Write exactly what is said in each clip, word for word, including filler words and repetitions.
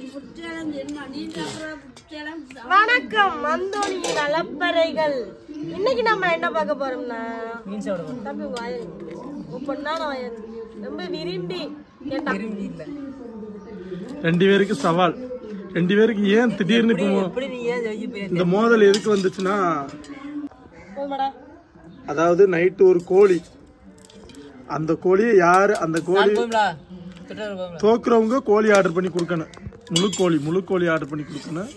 வணக்கம் அந்தோனியின் அலப்பறைகள். இன்னைக்கு நம்ம என்ன பார்க்க போறோம்னா தம்பி பொண்ணா ரொம்ப விரும்பி ரெண்டு பேருக்கு சவால். ரெண்டு பேருக்கு ஏன் திடீர்னு இந்த மோதல் எதுக்கு வந்துச்சுன்னா, அதாவது நைட்டு ஒரு கோழி, அந்த கோழியை யாரு அந்த கோழி தோக்குறவங்க கோழி ஆர்டர் பண்ணி கொடுக்கணும். முழு கோழி முழு கோழி ஆர்டர் பண்ணி கொடுக்கணும்.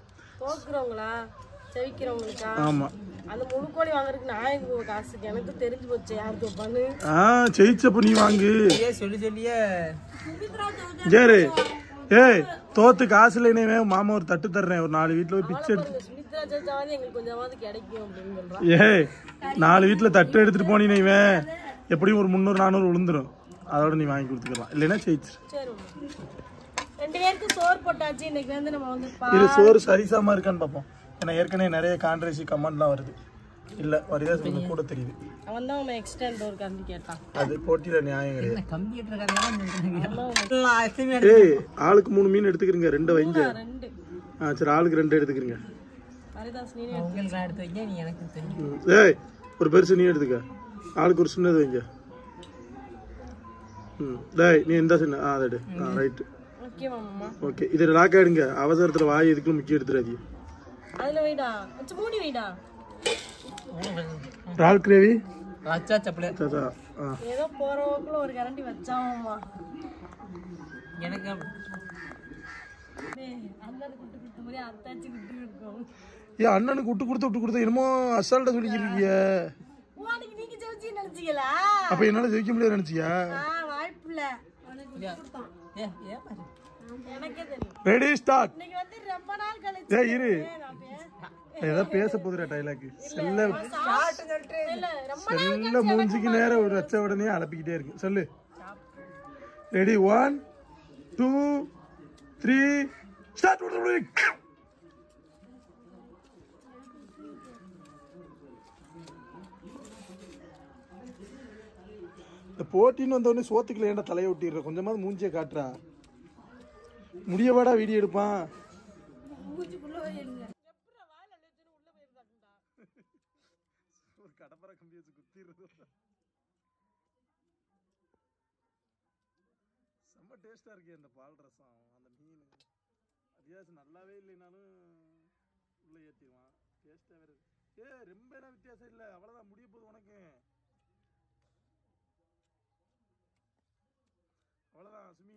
ஆமா, அந்த முழு கோழி வாங்குறதுக்கு நான் எங்க காசு எனக்கு தெரிஞ்சு போச்சு. யாருக்கு பண்ணு ஆ ஜெயிச்சப்ப நீ வாங்கு சொல்லி சொல்லியே ஜேரு. ஏய் தோத்து காசு இல்லைனே மாமா ஒரு தட்டு தர்றேன், ஒரு நாலு வீட்டுல போய் பிச்சை எடுத்து சுமித்ரா ஜெயிச்சாவது எங்களுக்கு கொஞ்சமாவது கிடைக்கும் அப்படின்னு சொல்றான். ஏய் நாலு வீட்டுல தட்டு எடுத்துட்டு போனீங்க இவன் எப்படியும் ஒரு முந்நூறு நானூறு விழுந்துரும். அதோட நீ வாங்கி கொடுத்துக்கலாம், இல்லைன்னா ஜெயிச்சு. ரெண்டு பேருக்கு சோறு போட்டாச்சு. இன்னைக்கு வந்து நம்ம வந்து இது சோறு சரிசமா இருக்கான்னு பார்ப்போம். ஏன்னா ஏற்கனவே நிறைய கான்ட்ரவர்சி கமெண்ட்லாம் வருது. இல்ல வருதா சொல்லுங்க, கூட தெரியுது. அவன் தான் அவன் எக்ஸ்டெண்ட் ஒரு கம்பி கேட்டான். அது போட்டியில நியாயம் கிடையாது. கம்ப்யூட்டர் ஏய் ஆளுக்கு மூணு மீன் எடுத்துக்கிறீங்க, ரெண்டு வைங்க. ரெண்டு ஆ சரி, ஆளுக்கு ரெண்டு எடுத்துக்கிறீங்க. ஹரிதாஸ் நீ உங்களுக்கு எடுத்து வைங்க, நீ எனக்கு தெரியும். ஏய் ஒரு பெருசு நீ எடுத்துக்க, ஆளுக்கு ஒரு சின்னது வைங்க. ம் டேய் நீ எந்த சின்ன ஆ அதடு. ஆ ரைட் ஓகே மாமா. ஓகே இது லாக் ஆயிடுங்க. அவசரத்துல வாய் எதுக்கு முக்கிய எடுத்துறாதீங்க. அதுல வைடா, அச்சு மூடி வைடா. ரால் கிரேவி அச்சா சப்ளே தாதா. ஆ ஏதோ போறவக்குள்ள ஒரு கரண்டி வச்சாமாமா. எனக்கு டேய் அண்ணனுக்கு குட்டு குட்டு மாதிரி அத்தாச்சி குட்டு இருக்கும். ஏ அண்ணனுக்கு விட்டு கொடுத்து விட்டு கொடுத்து என்னமோ அசால்ட்டா சொல்லிக்கிறீங்க. வாடிக்கு நீங்க ஜெயிச்சு நினைச்சீங்களா? அப்ப என்னால ஜெயிக்க முடியாது நினைச்சியா? ஆ வாய்ப்பு இல்ல. ஏ ஏ எனக்கே தெரியும். Ready start. இன்னைக்கு வந்து ரொம்ப நாள் கழிச்சு ஏய் இரு, ஏதோ பேச போதுடா டைலாக். செல்ல இல்ல ரொம்ப செல்ல மூஞ்சிக்கு நேரம் ஒரு வச்ச உடனே அலப்பிக்கிட்டே இருக்கு. சொல்லு. Ready one two three start. இந்த போட்டின்னு வந்தவொடனே சோத்துக்குள்ள ஏன்டா தலையை ஒட்டிடுற, கொஞ்சமாவது மூஞ்சியை காட்டுறா. முடியவாடா வீடியோ எடுப்பான். கடப்பற கம்பி வச்சு குத்திடுறது. செம்ம டேஸ்டா இருக்கு அந்த பால் ரசம். அந்த மீன் அதிகாசம் நல்லாவே இல்லைனாலும் உள்ள ஏற்றிடுவான். டேஸ்டா வேறு. ஏ ரொம்ப என்ன வித்தியாசம் இல்லை, அவ்வளோதான் முடிய போகுது உனக்கு. அவ்வளோதான் சுமி,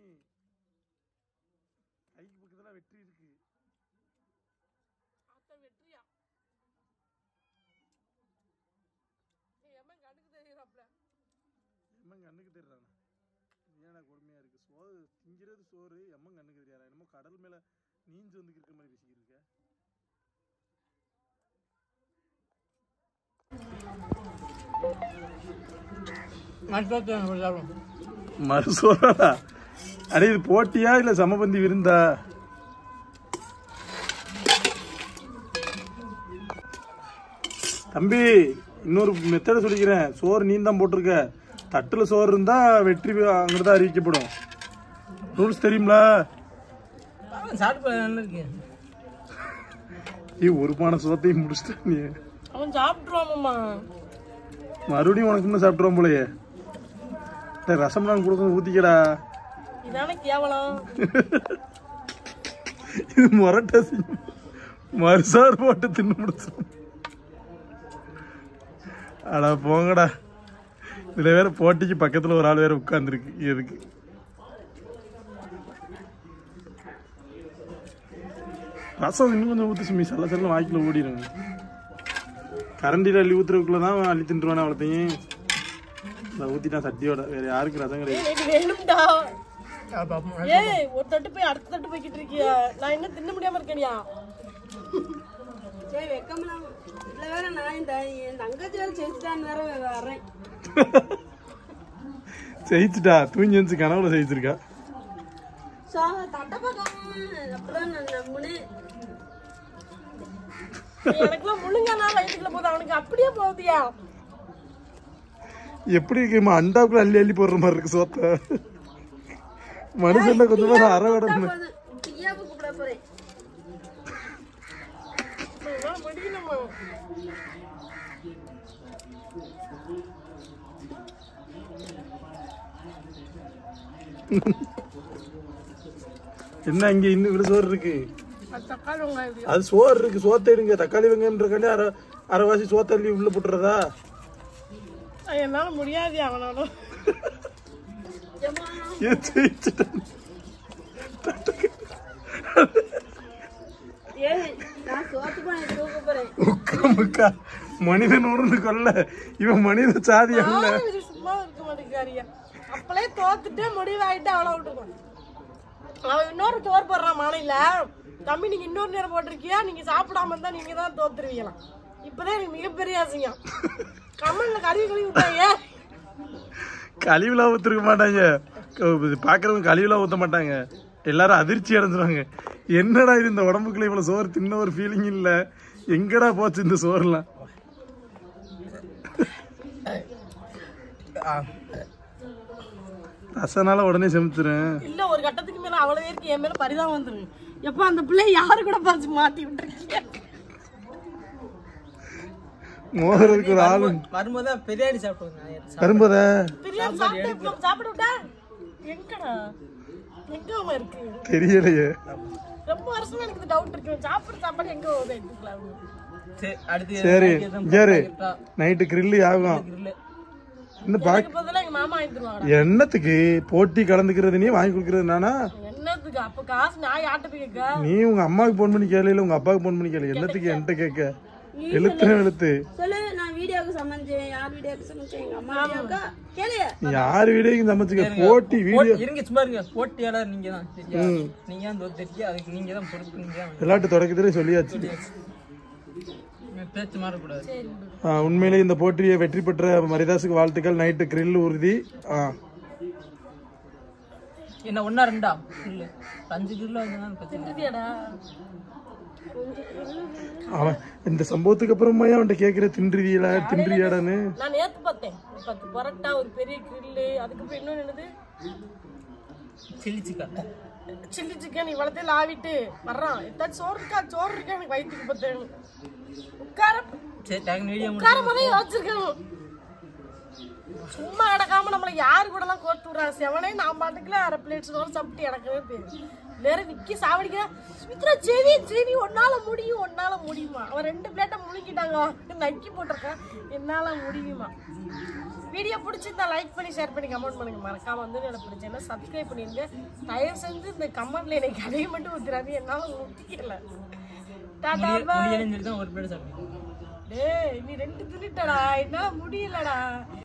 கைக்கு பக்கத்துல வெற்றி இருக்கு. வெற்றியா எம்மன் கண்ணுக்கு தெரியாதானே, ஏன்னா கொடுமையா இருக்கு. சோறு திங்கிறது சோறு, எம்மன் கண்ணுக்கு தெரியாதா? என்னமோ கடல் மேல நீஞ்சு வந்து இருக்கிற மாதிரி பேசிக்கிட்டு இருக்க. மறுசோறா? அடே இது போட்டியா இல்ல சமபந்தி விருந்தா? தம்பி இன்னொரு மெத்தட சொல்லிக்கிறேன். சோறு நீ தான் போட்டிருக்க, தட்டுல சோறு இருந்தா வெற்றி அங்கிட்டு அறிவிக்கப்படும். ரூல்ஸ் தெரியுங்களா? ஒரு பானை சோத்தையும் முடிச்சிட்ட நீ. அவன் சாப்பிட்டுருவாமா, மறுபடியும் உனக்கு இன்னும் சாப்பிட்டுருவான் போலயே. ரசம் நான் கொடுக்க ஊத்திக்கடா. இதானே கேவலம். இது மொரட்டா மறுசார் போட்டு தின்னு முடிச்சு. அடா போங்கடா. இதுல வேற போட்டிக்கு பக்கத்துல ஒரு ஆள் வேற உட்கார்ந்துருக்கு. எதுக்கு ரசம் இன்னும் கொஞ்சம் ஊத்து சுமி, சல்ல சல்ல வாய்க்குள்ள ஓடிடுங்க. கரண்டில அள்ளி ஊத்துறதுக்குள்ளதான் அள்ளி தின்றுவானே அவ்வளோத்தையும். ஊத்திட்டான் சட்டியோட. வேற யாருக்கு ரசம் கிடையாது. வேணும்டா. ஏய் ஒரு தட்டு போய் அடுத்த தட்டு போய்கிட்டு இருக்கியா? நான் என்ன தின்ன முடியாம இருக்கேனியா? சரி வெக்கம்லாம் இல்ல. வேற நான் இந்த தங்கச்சி வேற ஜெயிச்சுட்டான்னு வேற வர்றேன். ஜெயிச்சுட்டா? தூங்கி வந்து கனவுல ஜெயிச்சிருக்கா. தட்டை பார்க்காம அப்படிதான் நான் நம்புனேன். எனக்குலாம் முழுங்கனா வயிற்றுக்குள்ள போகுது, அவனுக்கு அப்படியே போகுதியா? எப்படி இருக்குமா? அண்டாவுக்குள்ள அள்ளி அள்ளி போடுற மாதிரி இருக்கு சோத்த. மனுஷன் கொஞ்சமா அரை விடணும். போறேன். நான் முடியலம்மா. என்ன இங்க இன்னும் இவ்வளவு சோறு இருக்கு? தக்காளி வெங்காயம் அது சோறு இருக்கு, சோத்த எடுங்க. தக்காளி வெங்காயம்ன்றக்காண்டி அரை அரைவாசி சோத்தள்ளி உள்ள போட்டுறதா? என்னால முடியாது. அவனாலும் மனிதன் உணர்ந்து கொள்ள இவன் மனித சாதி அல்ல. சும்மா இருக்க மாட்டேங்காரியா. அப்பளே தோத்துட்டே முடிவாயிட்டு அவளை விட்டுருவான். அவன் இன்னொரு சோறு போடுறான் மாலையில. தம்பி நீங்க இன்னொரு நேரம் போட்டிருக்கியா, நீங்க சாப்பிடாம இருந்தா நீங்க தான் தோத்துருவீங்களாம். இப்பதான் எனக்கு மிகப்பெரிய அசிங்கம். கம்மல்ல கழுவி கழுவி விட்டாங்க. கழிவுலாம் ஊத்திருக்க மாட்டாங்க, பாக்குறவங்க கழிவுலாம் ஊத்த மாட்டாங்க. எல்லாரும் அதிர்ச்சி அடைஞ்சிருவாங்க. என்னடா இது, இந்த உடம்புக்குள்ள இவ்வளவு சோறு தின்ன ஒரு ஃபீலிங் இல்ல, எங்கடா போச்சு இந்த சோறுலாம்? ரசனால உடனே செமிச்சிரும். இல்ல ஒரு கட்டத்துக்கு மேல அவ்வளவு பேருக்கு என் மேல பரிதாபம் வந்துரும். எப்ப அந்த பிள்ளை யாரு கூட பாச்சு மாட்டி விட்டுருக்கீங்க? மோதலுக்கு ஒரு ஆளு வரும்போது பிரியாணி சாப்பிடுவாங்க. வரும்போதா பிரியாணி சாப்பிட்டு சாப்பிட விட்டா எங்கடா எங்க இருக்கு தெரியலையே. ரொம்ப வருஷமா எனக்கு டவுட் இருக்கு. சாப்பிட சாப்பாடு எங்க போகுது எடுத்துக்கலாம். சரி யாரு நைட்டு கிரில்லு ஆகும். எங்க மாமா வாங்கிடுவாங்க. என்னத்துக்கு போட்டி கலந்துக்கிறது, நீ வாங்கி கொடுக்கறது நானா? என்னத்துக்கு அப்ப காசு நான் யார்கிட்ட போய் கேட்க? நீ உங்க அம்மாவுக்கு போன் பண்ணி கேளு, உங்க அப்பாவுக்கு போன் பண்ணி கேளு. என்னத்துக்கு என்கிட்ட கேட்க? எழுத்து எழுத்து சொல்லு. நான் வீடியோக்கு சமைச்சேன். யார் வீடியோக்கு சமைச்சேன்? எங்க அம்மா வீடியோக்கா கேளு. யார் வீடியோக்கு சமைச்சுக்க? போட்டி வீடியோ இருங்க சும்மா இருங்க. போட்டியாளர் நீங்க தான். சரியா? நீங்க தான் தோத்துட்டீங்க. அதுக்கு நீங்க தான் பொறுப்பு. நீங்க தான் விளையாட்டு தொடக்கத்திலே சொல்லியாச்சு. பேச்சு மாறக்கூடாது. உண்மையிலே இந்த போட்டியை வெற்றி பெற்ற மரிதாஸுக்கு வாழ்த்துக்கள். நைட்டு கிரில் உறுதி. என்ன ஒன்னா ரெண்டா கிரில்? அஞ்சு கிரில் வந்து அவன் இந்த சம்பவத்துக்கு அப்புறமா அவன்கிட்ட கேக்குற தின்றியலா தின்றியாடான்னு. நான் நேத்து பார்த்தேன். பத்து பரோட்டா, ஒரு பெரிய கிரில்லு, அதுக்கப்புறம் இன்னொன்னு என்னது சில்லி சிக்கன். சில்லி சிக்கன் இவ்வளத்தையும் ஆவிட்டு வர்றான். எத்தாச்சும் சோறு இருக்கா, சோறு இருக்கா, எனக்கு வயிற்றுக்கு பத்தேன். உட்கார உட்கார மாதிரி யோசிச்சிருக்கேன். சும்மா கிடக்காம நம்மள யாரு கூட எல்லாம் கோர்த்து விடுறாங்க. செவனே நான் பாட்டுக்குள்ள அரை பிளேட் சோறு சாப்பிட்டு எனக்கவே தெரியும். நேரம் விக்கி சாவடிக்க சுமித்ரா செவி செவி ஒன்னால முடியும், ஒன்னால முடியுமா? அவன் ரெண்டு பிளேட்டை முழுங்கிட்டாங்க, நக்கி போட்டிருக்கான். என்னால முடியுமா? வீடியோ பிடிச்சிருந்தா லைக் பண்ணி ஷேர் பண்ணி கமெண்ட் பண்ணுங்க. மறக்காம வந்து என்னோட பிடிச்சேன்னா சப்ஸ்கிரைப் பண்ணிருங்க. தயவு செஞ்சு இந்த கமெண்ட்ல எனக்கு அதையும் மட்டும் ஊத்துறாது. என்னால முடிக்கல. டாடா பாய். ஒரு பிளேட் சாப்பிடுங்க. டேய் நீ ரெண்டு தின்னுட்டடா, என்னால முடியலடா.